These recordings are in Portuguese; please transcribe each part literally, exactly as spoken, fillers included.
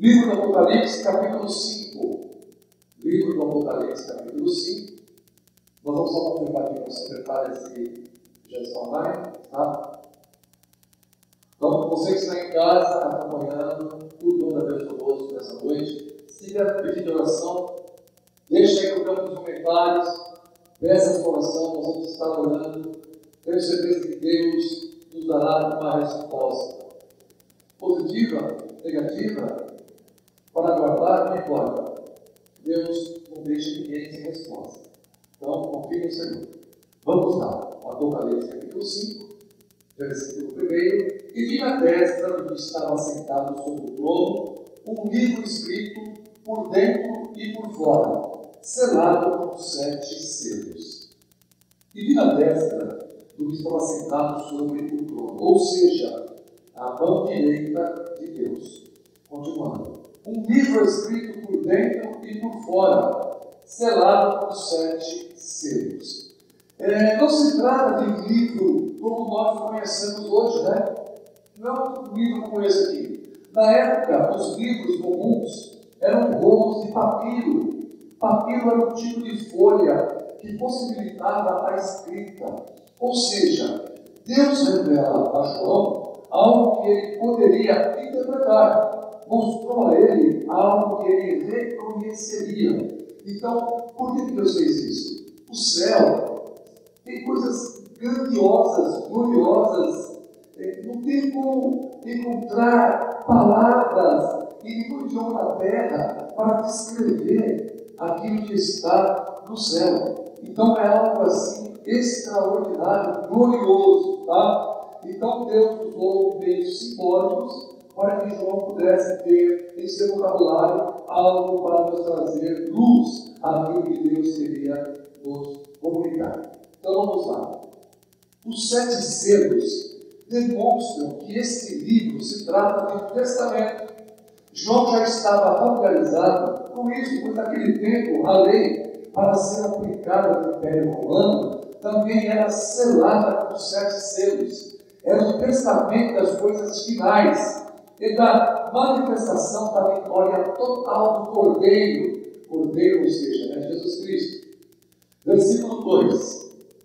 Livro do Apocalipse, capítulo cinco. Livro do Apocalipse, capítulo cinco. Nós vamos só confirmar aqui com os secretários se já estão online, tá? Então, você que está em casa, acompanhando, tudo anda Deus conosco nessa noite. Siga a pedido de oração, deixa aí no campo dos comentários, peça essa oração, nós vamos estar orando. Tenho certeza que Deus nos dará uma resposta positiva, negativa, para guardar, não importa. Deus não deixa ninguém sem resposta. Então, confie no Senhor. Vamos lá, Apocalipse capítulo cinco, versículo primeiro. E vi na destra do que estava sentado sobre o trono um livro escrito por dentro e por fora, selado com sete selos. E vi na destra do que estava sentado sobre o trono, ou seja, a mão direita de Deus. Continuando. Um livro escrito por dentro e por fora, selado com sete selos. É, não se trata de um livro como nós conhecemos hoje, né? Não é um livro como esse aqui. Na época, os livros comuns eram rolos de papiro. Papiro era um tipo de folha que possibilitava a escrita. Ou seja, Deus revela a João algo que ele poderia interpretar. Mostrou a ele algo que ele reconheceria. Então, por que Deus fez isso? O céu tem coisas grandiosas, gloriosas. Não tem como encontrar palavras em nenhum idioma da terra para descrever aquilo que está no céu. Então é algo assim extraordinário, glorioso, tá? Então Deus usou meios simbólicos para que João pudesse ter em seu vocabulário algo para nos trazer luz àquilo que Deus queria nos comunicar. Então vamos lá. Os sete selos demonstram que esse livro se trata de um testamento. João já estava familiarizado com isso, pois naquele tempo a lei, para ser aplicada no Império Romano, também era selada com sete selos. Era o testamento das coisas finais e da manifestação da vitória total do Cordeiro. Cordeiro, ou seja, né, Jesus Cristo. Versículo dois.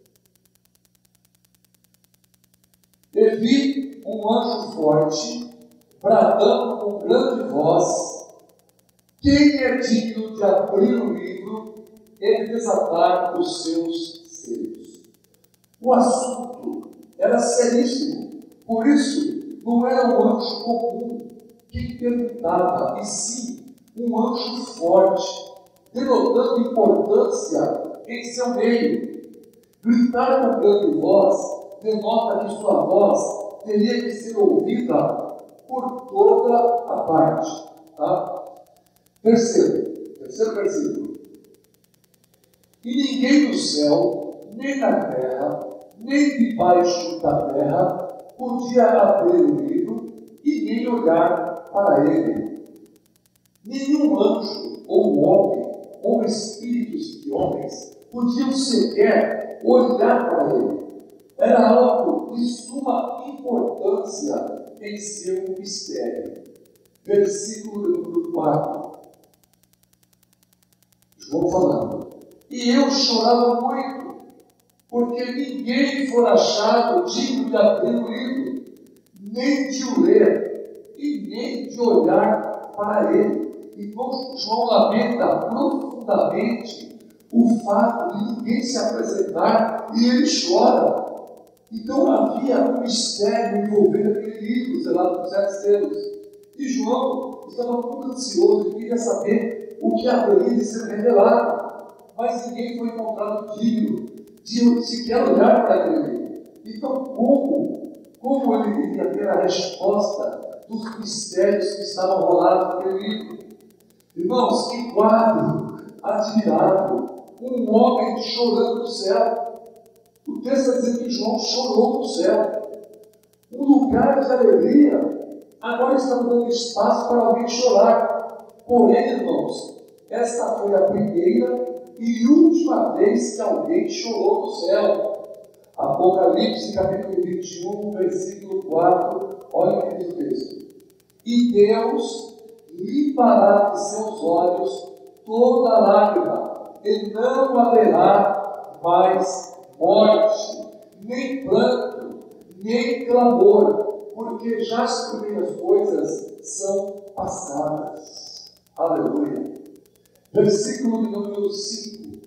E vi um anjo forte, bradando com grande voz: quem é digno de abrir o livro e de desatar os seus selos? O assunto era seríssimo, por isso não era um anjo comum que perguntava, e sim um anjo forte, denotando importância em seu meio. Gritar com grande voz denota que sua voz teria que ser ouvida por toda a parte. Tá? Terceiro, terceiro versículo. E ninguém no céu, nem na terra, nem debaixo da terra, podia abrir o livro e nem olhar para ele. Nenhum anjo, ou homem, ou espíritos de homens, podiam sequer olhar para ele. Era algo de suma importância em seu mistério. Versículo número quatro. João falando. E eu chorava muito, porque ninguém for achado digno de abrir o livro, nem de o ler, e nem de olhar para ele. Então João lamenta profundamente o fato de ninguém se apresentar e ele chora. Então havia um mistério envolvendo aquele livro, selado com sete selos. E João estava muito ansioso e queria saber o que haveria de ser revelado. Mas ninguém foi encontrado digno de sequer olhar para aquele livro. Então como, como ele iria ter a resposta dos mistérios que estavam rolados naquele livro? Irmãos, que quadro admirável! Um homem chorando no céu. O texto vai dizer que João chorou no céu. Um lugar de alegria. Agora estamos dando espaço para alguém chorar. Porém, irmãos, esta foi a primeira e última vez que alguém chorou no céu. Apocalipse, capítulo vinte e um, versículo quatro. Olha o que diz o texto. E Deus limpará de seus olhos toda lágrima, e não haverá mais morte, nem pranto, nem clamor, porque já as primeiras coisas são passadas. Aleluia. Versículo de número cinco.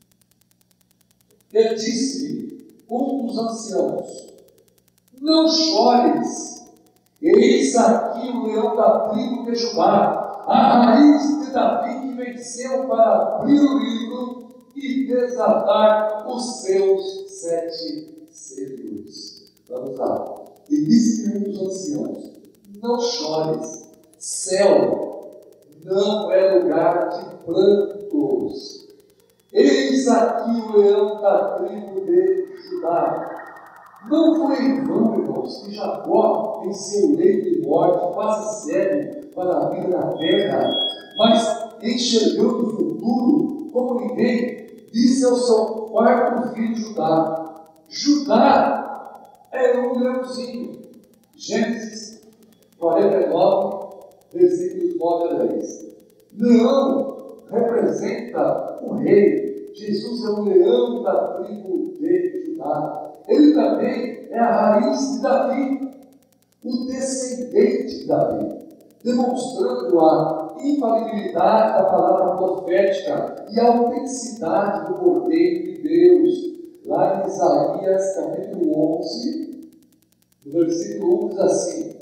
Ele disse, um dos anciãos, não chores, eis aqui o leão da tribo de Judá, a raiz de Davi que venceu para abrir o livro e desatar os seus sete selos. Vamos lá. E disse um dos anciãos, não chores, céu não é lugar de prantos. Eis aqui o leão da tribo de Judá. Não foi em vão, irmãos, que Jacó, em seu leito de morte, quase cego para a vida da terra, mas enxergando o futuro como ninguém, disse ao seu quarto filho Judá: Judá é um leãozinho. Gênesis quarenta e nove, versículos nove a dez. Leão representa o rei. Jesus é o leão da tribo de Judá. Ele também é a raiz de Davi, o descendente de Davi, demonstrando a infalibilidade da palavra profética e a autenticidade do Cordeiro de Deus. Lá em Isaías capítulo onze, no versículo um, diz assim: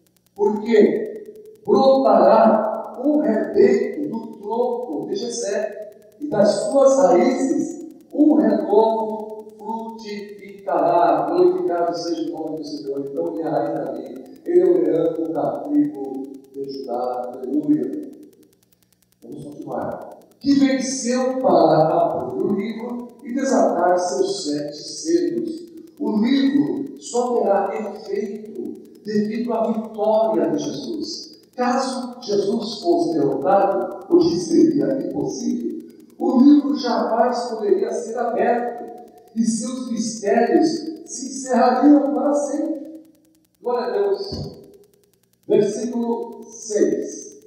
porque brotará um rebento do tronco de Jessé, e das suas raízes um renovo frutificará. Glorificado seja o nome do Senhor. Então, minha raiz Davi, ele é o leão da tribo de Judá. Aleluia. Vamos continuar. Que venceu para abrir o livro e desatar seus sete selos. O livro só terá efeito devido à vitória de Jesus. Caso Jesus fosse derrotado, hoje seria impossível, o livro jamais poderia ser aberto e seus mistérios se encerrariam para sempre. Glória a Deus. Versículo seis.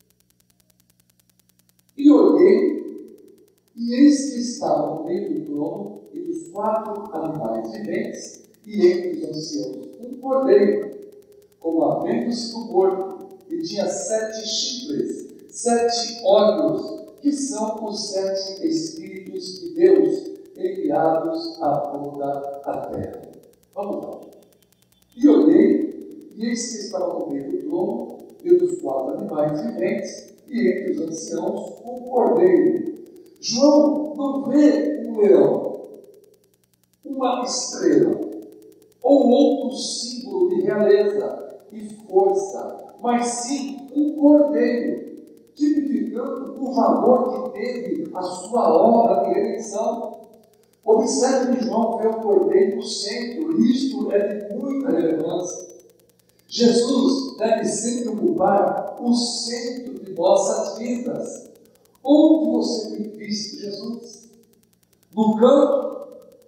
E olhei, e eis que estava no meio do trono e dos quatro animais viventes, e entre os anciãos um cordeiro, como havendo-se do morto, e tinha sete chifres, sete olhos, que são os sete Espíritos de Deus, enviados a toda a terra. Vamos lá. E olhei, e eis que estava no meio do trono, e dos quatro animais viventes, e entre os anciãos um cordeiro. João não vê um leão, uma estrela, ou outro símbolo de realeza e força, mas sim um cordeiro, tipificando o valor que teve a sua obra de redenção. Observe que João vê o cordeiro no centro, e isto é de muita relevância. Jesus deve sempre ocupar o centro de nossas vidas. Onde você tem visto Jesus? No canto?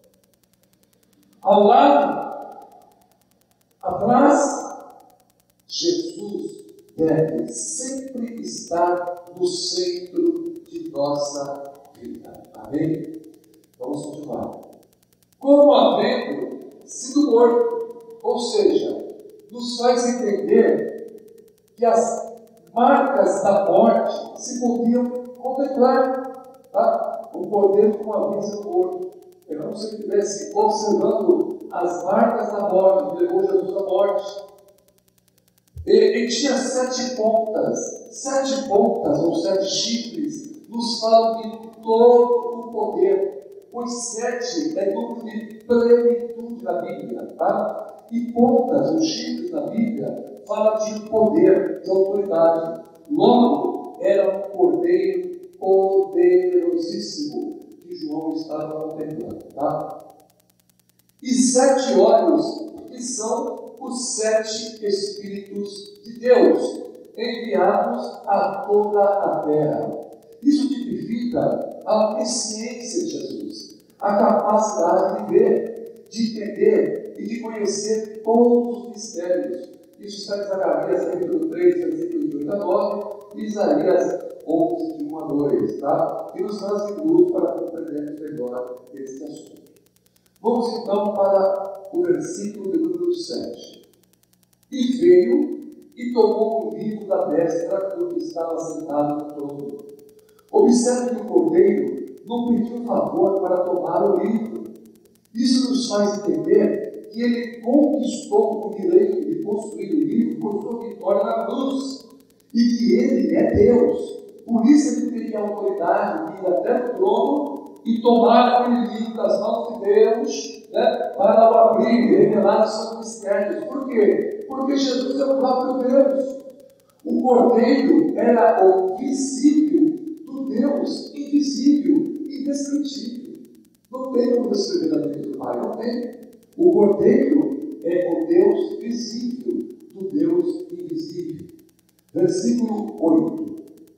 Ao lado? Atrás? Jesus deve sempre estar no centro de nossa vida. Amém? Vamos continuar. Como havendo sido morto, ou seja, nos faz entender que as marcas da morte se podiam contemplar. Tá? O cordeiro como havia sido morto. É como se ele estivesse observando as marcas da morte, que levou Jesus à morte. Ele tinha sete pontas, sete pontas ou sete chifres, nos falam de todo o poder, pois sete é número de plenitude na Bíblia, tá? E pontas ou chifres na Bíblia fala de poder, de autoridade. Logo, era um cordeiro poderosíssimo que João estava contemplando, tá? E sete olhos, que são os sete Espíritos de Deus, enviados a toda a terra. Isso tipifica a onisciência de Jesus, a capacidade de ver, de entender e de conhecer todos os mistérios. Isso está em Zacarias, capítulo três, versículos de oito a nove, Isaías onze, de um a dois, tá? Que nos traz luz para compreendermos melhor esse assunto. Vamos então para o versículo de número sete. E veio e tomou o livro da destra do que estava sentado no trono. Observe que o cordeiro não pediu favor para tomar o livro. Isso nos faz entender que ele conquistou o direito de possuir o livro por sua vitória na cruz. E que ele é Deus. Por isso ele teria a autoridade de ir até o trono e tomar aquele livro das mãos de Deus, né, para o abrir e revelar os seus mistérios. Por quê? Porque Jesus é o próprio Deus. O cordeiro era o visível do Deus invisível e indescritível. Não tem como descrever a vida do Pai, não tem. O cordeiro é o Deus visível do Deus invisível. Versículo oito.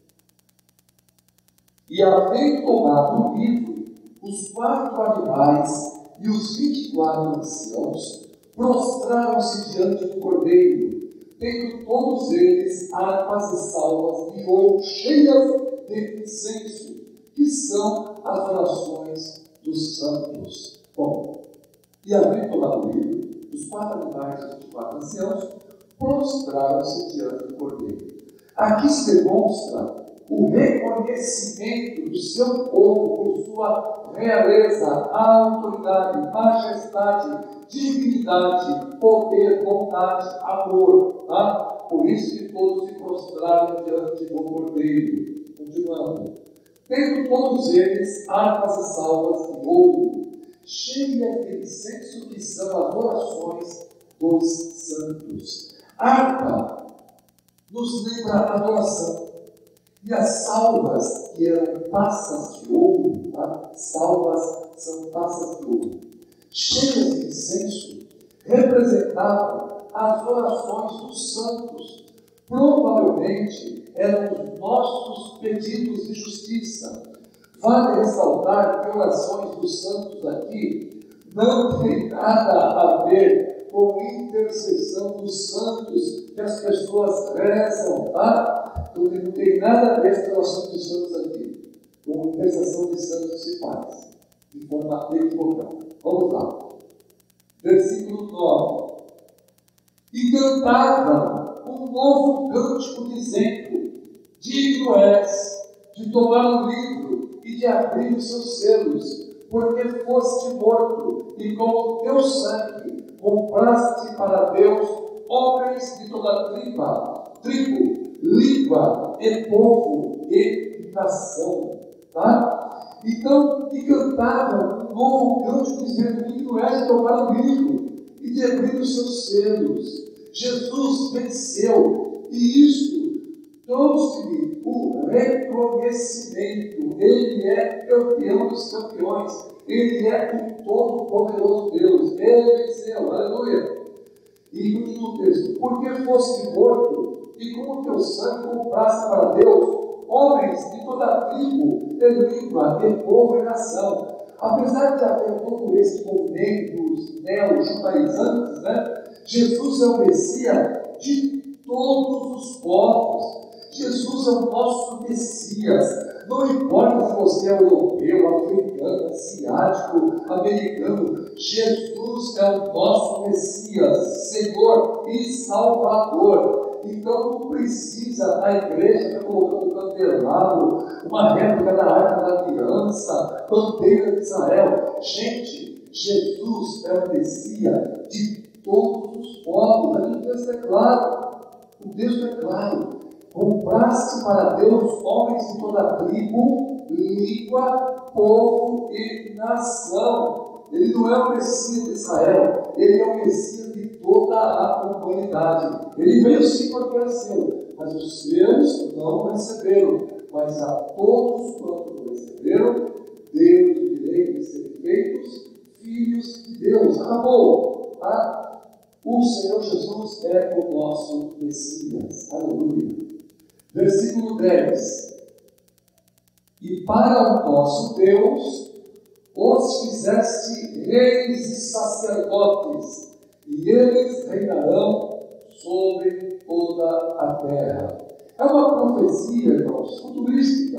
E havendo tomado o livro, os quatro animais e os vinte e quatro anciãos prostraram-se diante do cordeiro, tendo todos eles harpas e salvas de ouro cheias de incenso, que são as orações dos santos. Bom, e havendo tomado o livro, os quatro animais e os vinte e quatro anciãos prostraram-se diante do cordeiro. Aqui se demonstra o reconhecimento do seu povo por sua realeza, autoridade, majestade, dignidade, poder, vontade, amor. Tá? Por isso que todos se prostraram diante do cordeiro. Continuando. Tendo todos eles harpas e salvas de ouro, cheias de incenso, que são as orações dos santos. Harpa nos lembra a adoração. E as salvas, que eram taças de ouro, tá? Salvas são taças de ouro, cheias de incenso, representavam as orações dos santos. Provavelmente eram os nossos pedidos de justiça. Vale ressaltar que orações dos santos aqui não tem nada a ver com intercessão dos santos que as pessoas rezam, tá? Não tem nada a ver com a oração dos santos aqui, com intercessão de santos e pais, de forma equivocada. Vamos lá. Versículo nove. E cantavam um novo cântico, dizendo: digno és de tomar o livro e de abrir os seus selos, porque foste morto, e com o teu sangue compraste para Deus homens de toda tribo, tribo, língua e povo e nação. Tá? Então, e cantavam um novo cântico, dizendo: digno és de tomar o livro e de abrir os seus selos. Jesus venceu, e isto trouxe-lhe o reconhecimento. Ele é campeão dos campeões, ele é o todo-poderoso Deus, ele venceu, aleluia. E continua o texto: porque foste morto, e com o teu sangue compraste para Deus homens de toda a tribo, de língua, de povo e nação. Apesar de haver todo esse movimento dos neo-judaizantes, né, Jesus é o Messias de todos os povos. Jesus é o nosso Messias. Não importa se você é europeu, africano, asiático, americano, Jesus é o nosso Messias, Senhor e Salvador. Então não precisa a igreja estar colocando um candelabro, uma réplica da Arca da Aliança, bandeira de Israel. Gente, Jesus é o Messias de todos os povos. O texto é claro. O texto é claro. Compraste para Deus homens de toda a tribo, língua, povo e nação. Ele não é o Messias de Israel, ele é o Messias de toda a humanidade. Ele veio sim para o seu, mas os seus não receberam. Mas a todos quantos receberam, deu o direito de serem feitos filhos de Deus. Acabou. Tá? O Senhor Jesus é o nosso Messias. Aleluia. Versículo dez. E para o nosso Deus os fizeste reis e sacerdotes, e eles reinarão sobre toda a terra. É uma profecia, irmãos, futurística.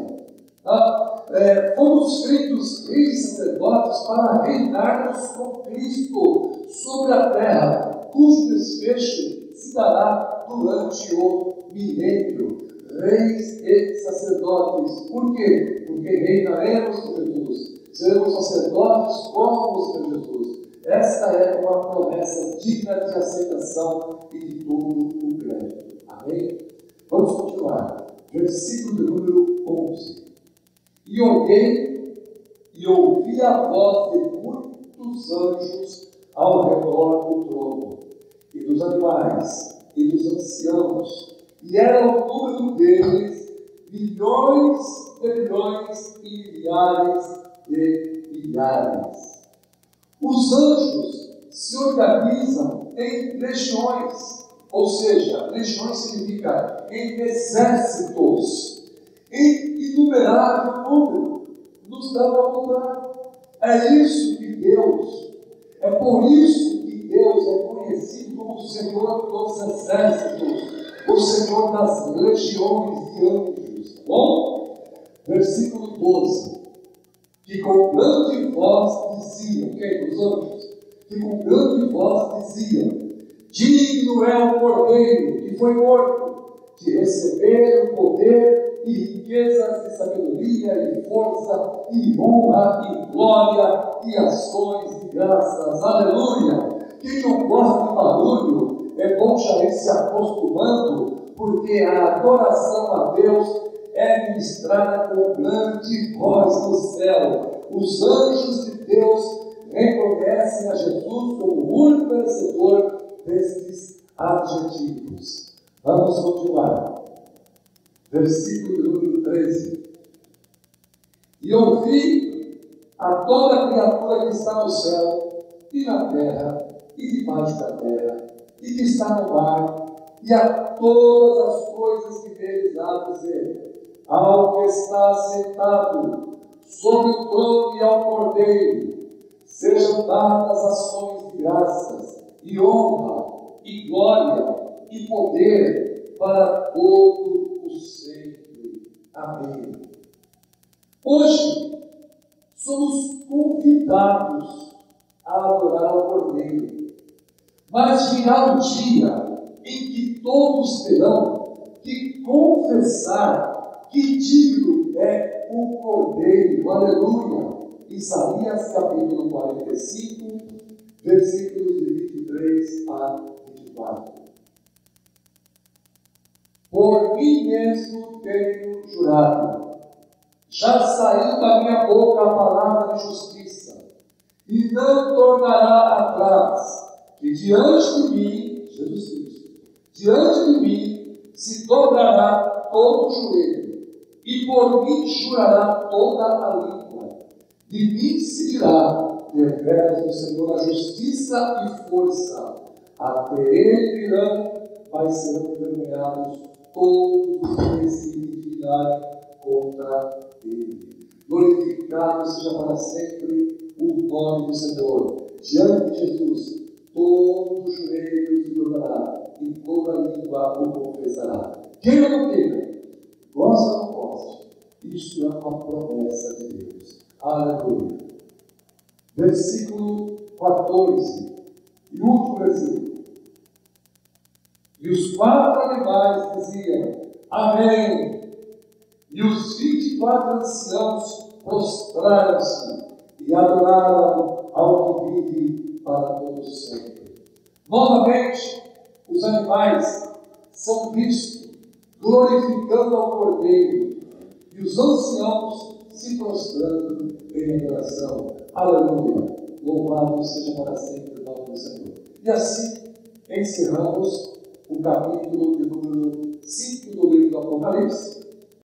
Tá? É, fomos feitos reis e sacerdotes para reinarmos com Cristo sobre a terra, cujo desfecho se dará durante o milênio. Reis e sacerdotes. Por quê? Porque reinaremos com Jesus. Seremos sacerdotes como o Senhor Jesus. Esta é uma promessa digna de aceitação e de todo o crédito. Amém? Vamos continuar. Versículo de número onze. E olhei e ouvi a voz de muitos anjos ao redor do trono, e dos animais, e dos anciãos, e era o número deles milhões de milhões e milhares de milhares. Os anjos se organizam em legiões, ou seja, legiões significa em exércitos, em inumerável número, nos dá a vontade. É isso que Deus, é por isso que Deus é conhecido como o Senhor dos exércitos, o Senhor das legiões de anjos. Tá bom? Versículo doze. Que com grande voz diziam, quem? Os anjos, que com grande voz diziam: digno é o Cordeiro que foi morto de receber o poder e riquezas de sabedoria e força e honra e glória e ações de graças. Aleluia! Quem não gosta de barulho, é bom já ir se acostumando, porque a adoração a Deus é ministrada com grande voz no céu. Os anjos de Deus reconhecem a Jesus como o único merecedor destes adjetivos. Vamos continuar. Versículo número treze. E ouvi a toda criatura que está no céu, e na terra, e debaixo da terra, e que está no mar, e a todas as coisas que neles há a dizer: ao que está sentado sobre o trono e ao Cordeiro, sejam dadas ações de graças, e honra, e glória, e poder para todo o sempre. Amém. Hoje, somos convidados a adorar o Cordeiro, mas virá um dia em que todos terão que confessar que digno é o Cordeiro. Aleluia! Isaías capítulo quarenta e cinco, versículos de vinte e três a vinte e quatro. Por mim mesmo tenho jurado, já saiu da minha boca a palavra de justiça, e não tornará atrás, que diante de mim, Jesus Cristo, diante de mim se dobrará todo o joelho, e por mim jurará toda a língua. De mim se dirá, deveras do Senhor a justiça e força. Até ele virão, mas serão envergonhados todos os que se indignarem contra ele. Glorificado seja para sempre o nome do Senhor. Diante de Jesus, todo joelho se dobrará e toda língua o confessará. Queira ou não queira, gosta ou não gosta, isso é uma promessa de Deus. Aleluia. Versículo quatorze, e último versículo. E os quatro animais diziam: Amém. E os vinte e quatro anciãos prostraram-se e adoraram ao que vive para todos sempre. Novamente, os animais são vistos glorificando ao Cordeiro, e os anciãos se prostrando em adoração. Aleluia! Louvado seja para sempre o nome do Senhor. E assim encerramos o capítulo de número cinco do livro do Apocalipse.